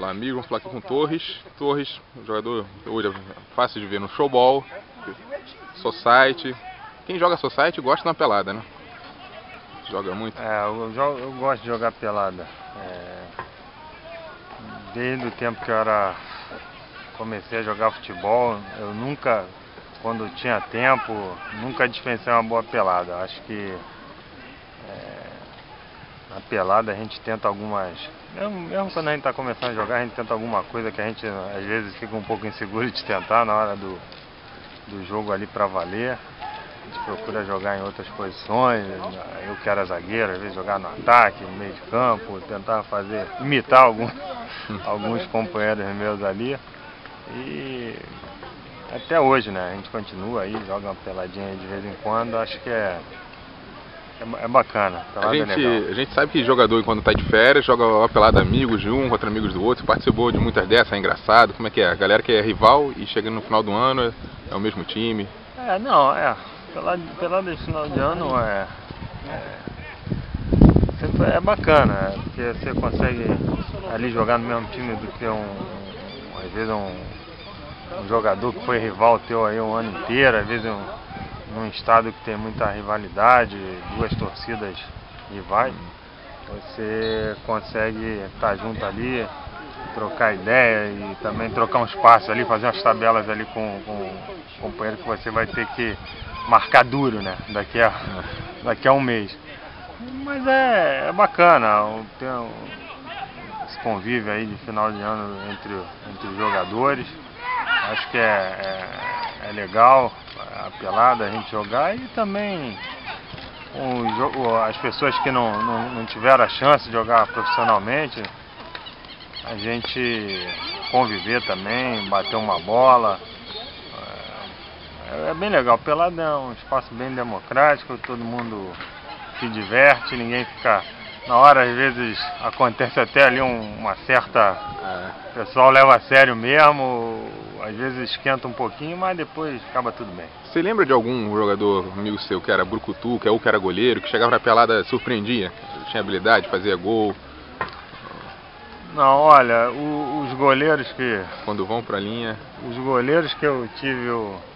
Olá, amigos, vamos falar aqui com o Torres. Torres, jogador hoje é fácil de ver no showball, society. Quem joga society gosta na pelada, né? Joga muito. Eu gosto de jogar pelada. Desde o tempo que comecei a jogar futebol, eu nunca, quando tinha tempo, nunca dispensei uma boa pelada. Acho que na pelada a gente tenta algumas... Mesmo quando a gente está começando a jogar, a gente tenta alguma coisa que a gente às vezes fica um pouco inseguro de tentar na hora do jogo ali para valer. A gente procura jogar em outras posições. Eu que era zagueiro, às vezes jogar no ataque, no meio de campo, tentar imitar alguns companheiros meus ali. E até hoje, né, a gente continua aí, joga uma peladinha aí de vez em quando. Acho que é bacana. A gente sabe que jogador, quando está de férias, joga uma pelada amigos de um contra amigos do outro. Você participou de muitas dessas, é engraçado. Como é que é? A galera que é rival e chega no final do ano é o mesmo time. Pelada de final de ano sempre é bacana, porque você consegue ali jogar no mesmo time do que às vezes um jogador que foi rival teu aí um ano inteiro, às vezes num estado que tem muita rivalidade, duas torcidas rivais, você consegue estar junto ali, trocar ideia e também trocar uns passos ali, fazer umas tabelas ali com o companheiro que você vai ter que marcar duro, né, daqui a um mês. Mas é bacana, tem esse convívio aí de final de ano entre os jogadores. Acho que é legal a pelada, a gente jogar, e também as pessoas que não tiveram a chance de jogar profissionalmente, a gente conviver também, bater uma bola. É bem legal. Pelada é um espaço bem democrático, todo mundo se diverte, ninguém fica... Na hora, às vezes, acontece até ali uma certa... O pessoal leva a sério mesmo, às vezes esquenta um pouquinho, mas depois acaba tudo bem. Você lembra de algum jogador amigo seu que era brucutu, que era goleiro, que chegava na pelada surpreendia? Tinha habilidade, fazia gol? Não, olha, os goleiros que... Quando vão pra linha... Os goleiros que eu tive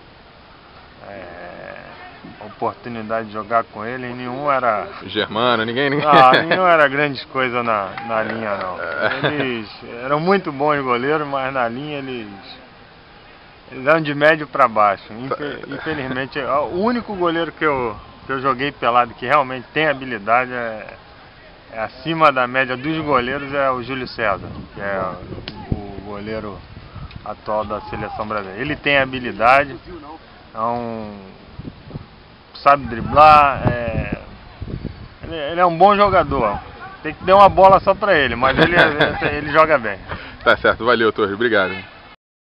a oportunidade de jogar com ele, nenhum era... Germano, ninguém... nenhum era grandes coisas na linha, não. Eles eram muito bons goleiros, mas na linha eles eram de médio para baixo. Infelizmente, o único goleiro que eu joguei pelado que realmente tem habilidade é acima da média dos goleiros, é o Júlio César, que é o goleiro atual da seleção brasileira. Ele tem habilidade, sabe driblar, ele é um bom jogador. Tem que dar uma bola só pra ele, mas ele joga bem. Tá certo, valeu, Torres, obrigado.